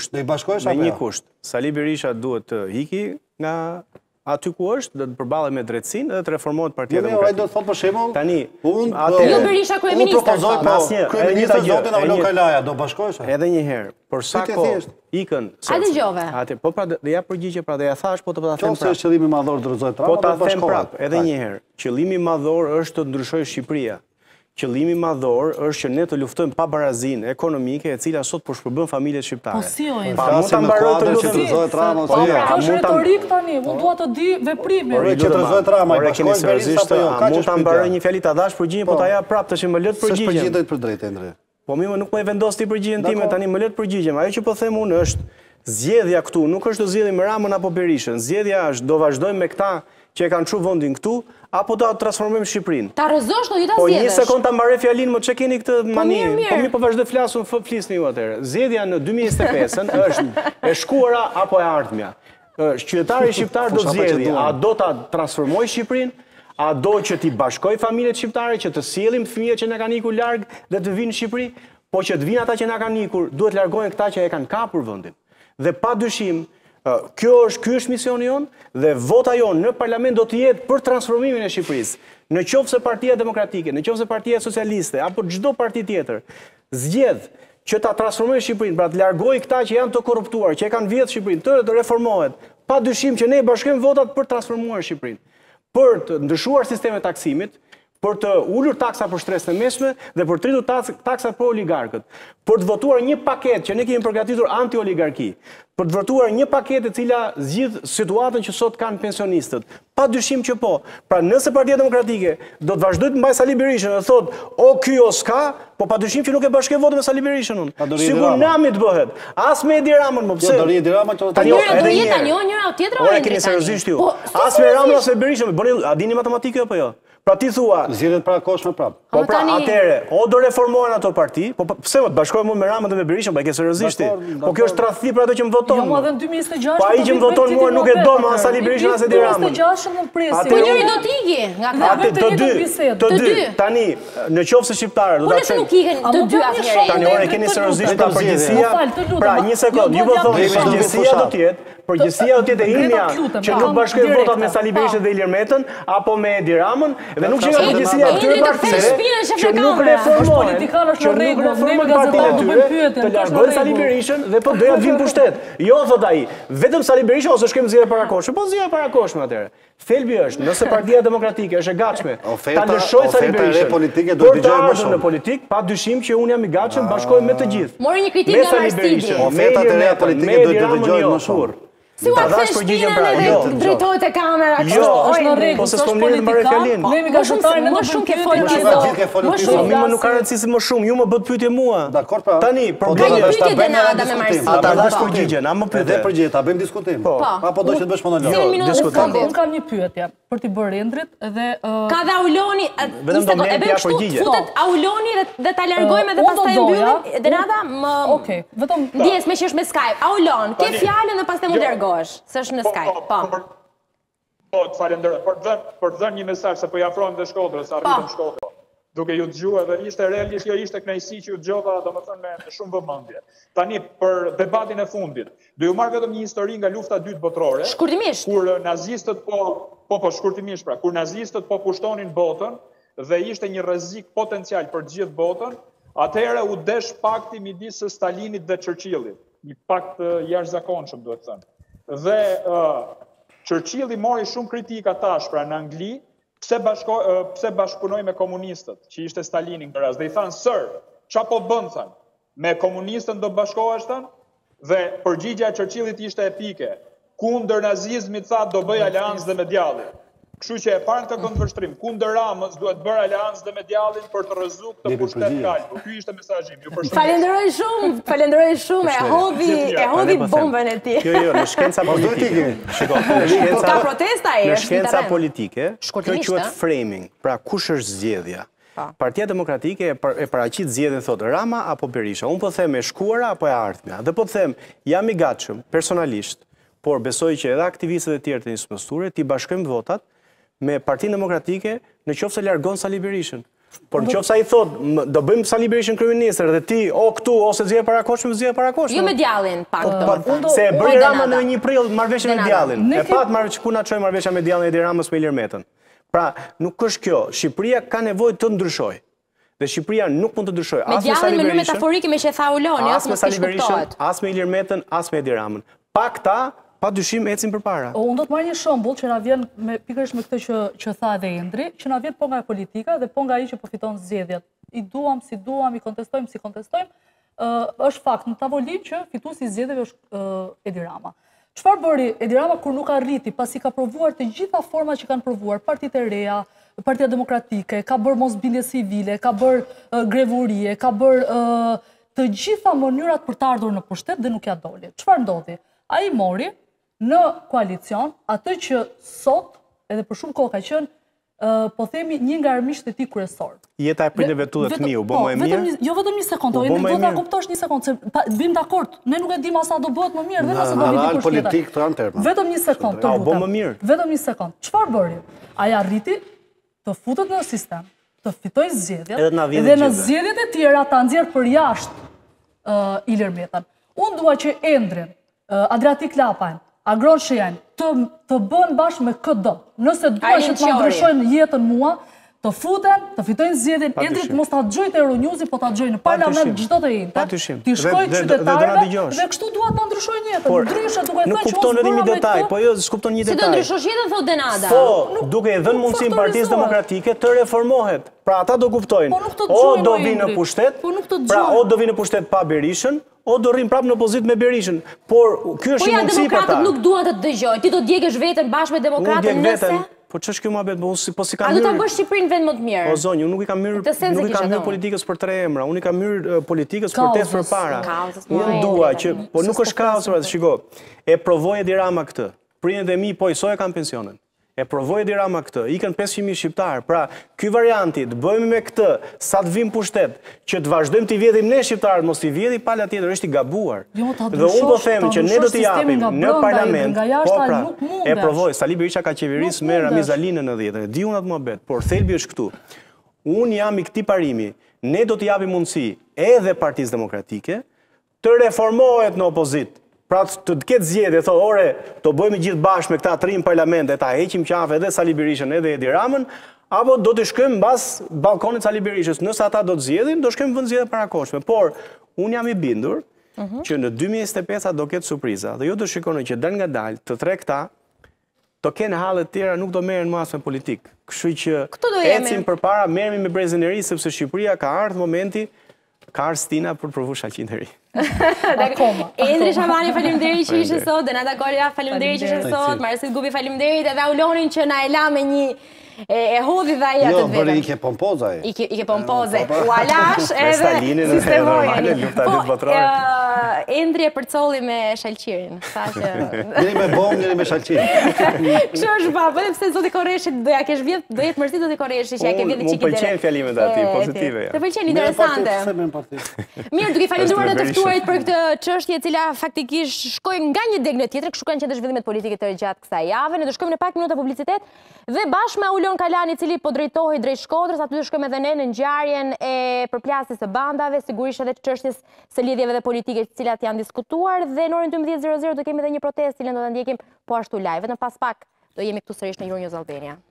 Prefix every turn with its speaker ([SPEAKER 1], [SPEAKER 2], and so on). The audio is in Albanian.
[SPEAKER 1] kusht.
[SPEAKER 2] Do i bashkohesh
[SPEAKER 1] me
[SPEAKER 2] apo
[SPEAKER 1] një kusht. Sali Berisha duhet të hiki nga aty ku është, do të përballet me drejtësinë dhe të reformohet Partia Demokratike.
[SPEAKER 2] Ai do të thotë për shembull,
[SPEAKER 1] tani,
[SPEAKER 3] jo Berisha kryeministër.
[SPEAKER 2] Unë propozoj kryeministër zotin Avlo Kalaja, do bashkohesh?
[SPEAKER 1] Edhe një herë, për sa kohë ikën.
[SPEAKER 3] A dëgjove?
[SPEAKER 1] Atë, po pra do ja përgjigje pra do ja thash, po të ta them
[SPEAKER 2] prapë. Nëse qëllimi madhor ndryshoj trama,
[SPEAKER 1] po ta them prapë, edhe një herë. Qëllimi madhor është të ndryshojë Shqipëria. Qëllimi madhor është që ne të luftojmë pa barazinë ekonomike e cila sot po shpërbën familjet shqiptare.
[SPEAKER 4] Po si ojë?
[SPEAKER 1] Pa mund ta mbaroj të
[SPEAKER 2] ndryshoj trama ose
[SPEAKER 4] jo? Kjo është retorik tani, unë dua të di veprimin.
[SPEAKER 2] Por që ndryshoj trama, i bashkohesh Berisha apo jo?
[SPEAKER 1] Mund ta mbaroj një fjalë ta dash përgjigjen, po ta jap prapë tash më lë të përgjigjem.
[SPEAKER 2] S'është përgjigjet për drejtë Endre.
[SPEAKER 1] Po më nuk më e vendos ti përgjigjen time, tani më lë të përgjigjem. Ajo që po them unë është zgjedhja këtu, nuk është të zgjedhim Ramën apo Berishën. Zgjedhja është do vazhdojmë me këta që e kanë çu vendin këtu, apo do ta transformojmë Shqipërinë.
[SPEAKER 3] Ta rrezosh do ju ta zgjedhësh.
[SPEAKER 1] Po një sekond ta mbaroj fjalinë, më çe keni këtë maninë. Po mirë, po vazhdo flasun, flisni ju atëherë. Zgjedhja në 2025-ën është e shkuara apo e ardhmja. Qytetari shqiptar do zgjedhë, a do ta transformojë Shqipërinë, a do që t'i bashkoj familjet shqiptare, që të sjellim fëmijët që na kanë ikur larg dhe të vinë në Shqipëri, po që të vinë ata që na kanë ikur, duhet largohen këta që e kanë kapur vendin. Dhe padyshim, ky është misioni jonë dhe vota jonë në parlament do të jetë për transformimin e Shqipërisë. Në qoftë se Partia Demokratike, në qoftë se Partia Socialiste apo çdo parti tjetër zgjedh që ta transformojë Shqipërinë, pra të largojë këta që janë të korruptuar, që e kanë vjedhur Shqipërinë, të reformohet, padyshim që ne bashkojmë votat për të transformuar Shqipërinë, për të ndryshuar sistemin e taksimit, për të ulur taksa për shtresën e mesme dhe për të rritur taksa për oligarkët, për të votuar një paketë që ne kemi përgatitur anti-oligarki, për të votuar një paketë e cila zgjidh situatën që sot kanë pensionistët. Padyshim që po. Pra nëse Partia Demokratike do të vazhdojë të mbajë Sali Berishën dhe thotë o ky o s'ka, po padyshim që nuk e bashkoj votën me Sali Berishën unë. Sigur nami të bëhet. As me Edi Ramën, më pse?
[SPEAKER 2] Do ri Edi Rama që
[SPEAKER 3] tani do jetë tani njëra tjetra
[SPEAKER 1] ore keni seriozisht ju. As me Ramën as me Berishën, bëni a dini matematikë apo jo? Pra ti thua,
[SPEAKER 2] zgjedhjet para koshme prap.
[SPEAKER 1] Po pra atëre, o do reformohen ato parti, po pse më të bashkohem unë me Ramën dhe me Berishën, pa e ke seriozisht ti. Po kjo është tradhti për ato që më voton.
[SPEAKER 4] Jo, edhe në 2026.
[SPEAKER 1] Po ai që më voton mua nuk e do më Sali Berishën as Edi Ramën.
[SPEAKER 4] 2026 më presim.
[SPEAKER 3] Po njëri do të ikë nga
[SPEAKER 1] këta. Të dy. Tani, në qoftë se shqiptarët do ta
[SPEAKER 3] çojnë. Po nuk ikën të dy asnjëherë.
[SPEAKER 1] Tani ore keni seriozisht për përgjithësia. Pra një sekond, ju po thonë përgjithësia do të jetë përgjithësia do të jetë Ilja që nuk bashkoj votat me Sali Berishën dhe Ilir Metën apo me Edi Ramën dhe nuk që nga përgjithësia e këtyre partive që nuk reformohen, që nuk reformohen partinë e tyre, të largojnë Sali Berishën dhe po doja të vinë pushtet. Jo, thot ai, vetëm Sali Berisha ose shkem zgjedhje parakoshme, po zgjedhje parakoshme atëherë. Thelbi është, nëse Partia Demokratike është e gatshme ta lëshojë Sali Berishën për të ardhur në politik, padyshim që unë jam i gatshëm bashkohem me të gjithë.
[SPEAKER 3] Mori një kritikë nga Arstidi.
[SPEAKER 2] Ofertat e reja politike do të dëgjojnë më shumë.
[SPEAKER 3] Si u aksesh shpinën edhe drejtohet e kamera,
[SPEAKER 1] jo, është në rregull, po se s'po mirë të mbaroj fjalinë.
[SPEAKER 4] Ne jemi gazetarë,
[SPEAKER 3] më shumë ke folë ti.
[SPEAKER 1] Më shumë, më nuk ka rëndësi më shumë, ju më bët pyetje mua.
[SPEAKER 2] Dakor pra.
[SPEAKER 1] Tani, problemi
[SPEAKER 3] është ta bëjmë Denada me Marsin.
[SPEAKER 1] Ata dash përgjigjen, a më pyetje.
[SPEAKER 2] Dhe përgjigje, ta bëjmë diskutim. Apo do të bësh monolog?
[SPEAKER 1] Diskutim.
[SPEAKER 4] Unë kam një pyetje për t'i bërë Endrit dhe
[SPEAKER 3] ka dhe Auloni,
[SPEAKER 1] e bëjmë kështu,
[SPEAKER 3] futet Auloni dhe ta largojmë edhe pastaj mbyllim. Denada më
[SPEAKER 4] Okej, vetëm
[SPEAKER 3] ndjes me që është me Skype. Aulon, ke fjalën dhe pastaj mund të largohesh, s'është në Skype.
[SPEAKER 5] Po, të falenderoj. Për të dhënë një mesazh se po i afrohem dhe Shkodrës, arritëm Shkodrë. Duke ju dëgjuar dhe ishte realisht kjo ishte kënaqësi që ju dëgjova, domethënë me shumë vëmendje. Tani për debatin e fundit, do ju marr vetëm një histori nga lufta e dytë botërore.
[SPEAKER 3] Shkurtimisht.
[SPEAKER 5] Kur nazistët shkurtimisht pra, kur nazistët po pushtonin botën dhe ishte një rrezik potencial për të gjithë botën, atëherë u desh pakti midis Stalinit dhe Churchillit, një pakt jashtëzakonshëm duhet të thënë. Dhe Churchilli mori shumë kritika tash pra në Angli, pse bashkëpunoi me komunistët, që ishte Stalini në rast. Dhe i thanë, sër, qa po bën, thanë, me komunistën do bashkohesh, thanë, dhe përgjigja e Churchillit ishte epike. Kundër nazizmit, tha, do bëj aleancë dhe me djallin. Kështu që e parë këtë këndvështrim, kundër Ramës duhet bërë aleancë dhe me djallin për të rrezu këtë pushtet kalb. Ky ishte mesazhim.
[SPEAKER 3] Falenderoj shumë, e hodhi bombën e tij.
[SPEAKER 1] Jo, në shkenca politike.
[SPEAKER 3] Po ka protesta
[SPEAKER 1] në shkenca politike, kjo quhet framing. Pra kush është zgjedhja? Partia Demokratike e paraqit zgjedhjen thotë Rama apo Berisha. Unë po them e shkuara apo e ardhmja. Dhe po them jam i gatshëm personalisht, por besoj që edhe aktivistët e tjerë të nisë posture ti bashkojmë votat me Partinë Demokratike në qoftë se largon Sali Berishën. Por qofsa i thot, do bëjmë Sali Berishën kryeministër dhe ti o këtu ose zgjedhje parakoshme, zgjedhje parakoshme.
[SPEAKER 3] Jo me djallin, pak.
[SPEAKER 1] Se e bëri Rama në 1 prill marrëveshje me djallin. E pat ku na çoi marrëveshja me djallin e Edi Ramës me Ilir Metën. Pra, nuk është kjo. Shqipëria ka nevojë të ndryshojë. Dhe Shqipëria nuk mund të ndryshojë as me Sali Berishën. Me
[SPEAKER 3] djallin më metaforike me që tha Uloni, as me Sali Berishën,
[SPEAKER 1] as me Ilir Metën, as me Edi Ramën. Pa këta, pa dyshim ecin përpara.
[SPEAKER 4] Unë do të marrë një shembull që na vjen pikërisht me këtë që tha edhe Endri, që na vjen po nga politika dhe po nga ai që po fiton zgjedhjet. I duam, si duam, i kontestojmë, si kontestojmë, është fakt në tavolinë që fituesi i zgjedhjeve është Edi Rama. Çfarë bëri Edi Rama kur nuk arriti, pasi ka provuar të gjitha format që kanë provuar, Partitë e reja, Partia Demokratike, ka bërë mosbindje civile, ka bërë grevurie, ka bërë të gjitha mënyrat për të ardhur në pushtet dhe nuk ja doli. Çfarë ndodhi? Ai mori në koalicion atë që sot, edhe për shumë kohë ka qenë, po themi një nga armiqtë e tij kryesor.
[SPEAKER 1] Jeta e prindërve tu dhe fëmiu, bë më e mirë.
[SPEAKER 4] Jo vetëm një sekondë, do ta kuptosh një sekondë, se bim dakord. Ne nuk e dim sa do bëhet më mirë, dhe nëse do vini kush
[SPEAKER 2] politik të anterma.
[SPEAKER 4] Vetëm një sekondë, të lutem. Vetëm një sekondë. Çfarë bëri? Ai arriti të futet në sistem, të fitojë zgjedhjet, dhe në zgjedhjet e tjera ta nxjerr për jashtë Ilir Metën. Unë dua që Endrin, Adriatik Lapajn, Agron Shejan, të bën bashkë me këdo. Nëse dua që të ndryshojnë jetën mua, të futen, të fitojnë zgjedhjen, Endrit mos ta dëgjojë te Euronews, po ta dëgjojë në parlament çdo të jente. Ti shkoj qytetarëve dhe kështu dua ta ndryshojnë jetën. Ndryshe duke thënë që
[SPEAKER 1] nuk kupton edhe një detaj, po jo, s'kupton një detaj.
[SPEAKER 3] Si do ndryshosh jetën, thot Denada?
[SPEAKER 1] Po, duke i dhënë mundësinë Partisë Demokratike të reformohet. Pra ata do kuptojnë. O do vinë në pushtet, pra o do vinë në pushtet pa Berishën, o do rrim prapë në opozitë me Berishën. Por ky është një mundësi për ta.
[SPEAKER 3] Po ja demokratët nuk duan të dëgjojnë. Ti do djegësh veten bashkë me demokratët nëse.
[SPEAKER 1] Po ç'është kjo muhabet, po si kam
[SPEAKER 3] hyrë. A do ta bësh Shqipërinë vend më të mirë?
[SPEAKER 1] O zonjë, unë nuk i kam hyrë politikës për 3 emra, unë i kam hyrë politikës për 8 përpara. Unë dua që, po nuk është kaos, shiko. E provoi Edi Rama këtë. Prindërit e mi po i soi kanë pensionen. E provoi Edi Rama këtë, ikën 500.000 shqiptarë. Pra, ky varianti, të bëjmë me këtë, sa të vim pushtet, që të vazhdojmë të vjedhim ne shqiptarët, mos të vjedhi pala tjetër, është i gabuar. Dhe unë po them që ne do të japim në parlament, po pra, e provoi, Sali Berisha ka qeverisë me Ramiz Alinë në 10, di unë atë muhabet, por thelbi është këtu. Unë jam i këtij parimi, ne do të japim mundësi edhe Partisë Demokratike të reformohet në opozitë. Pra të ketë zgjedhje, thonë, ore, të bëjmë gjithë bashkë me këta 3 në parlament, e ta heqim qafe edhe Sali Berishën edhe Edi Ramën, apo do të shkojmë mbas balkonit Sali Berishës. Nëse ata do të zgjedhin, do shkojmë vend zgjedhje parakoshme. Por unë jam i bindur që në 2025 do ketë surpriza dhe ju do shikoni që dal nga dal të 3 këta të kenë halle të tjera, nuk do merren më as me politikë. Kështu që ecim përpara, merremi me brezën e ri sepse Shqipëria ka ardhur momenti, ka ardhur Stina për të provuar shaqin e ri.
[SPEAKER 3] Endri Shabani, faleminderit që ishe sot, Denada Kolja, faleminderit që ishe sot, Marsit Gubi, faleminderit, edhe Ulonin që na e la me një e hodhi dhe aja të vetëm.
[SPEAKER 2] Jo, bëri ike pompoza e.
[SPEAKER 3] Ike pompoze. U alash edhe sistemojeni. Endri e përcolli me shalqirin.
[SPEAKER 2] Njëri me bom, njëri me shalqirin.
[SPEAKER 3] Kështë është ba, bëdhe pëse Zoti Koreshit do ja kesh vjet, do jetë mërësi Zoti Koreshit që ja ke vjetë qiki
[SPEAKER 1] dere. Mu pëlqen fjalimet ati, pozitive.
[SPEAKER 3] Të pëlqen, interesante. Mirë, duke falenduar dhe të ftuarit për këtë çështje e cila faktikisht shkoi nga një deg në tjetër, kështu kanë qenë zhvillimet politike të gjatë kësaj jave. Ne do shkojmë në pak minuta publicitet dhe bashkë me Ulon Kalani, i cili po drejtohej drejt Shkodrës, aty do shkojmë edhe ne në ngjarjen e përplasjes së bandave, sigurisht edhe çështjes së lidhjeve dhe politike të cilat janë diskutuar dhe në orën 12:00 do kemi edhe një protestë, cilën do ta ndjekim po ashtu live. Vetëm pas pak do jemi këtu sërish në Euronews Albania.